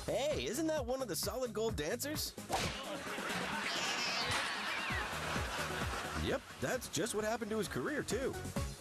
Hey, isn't that one of the solid gold dancers? Yep, that's just what happened to his career, too.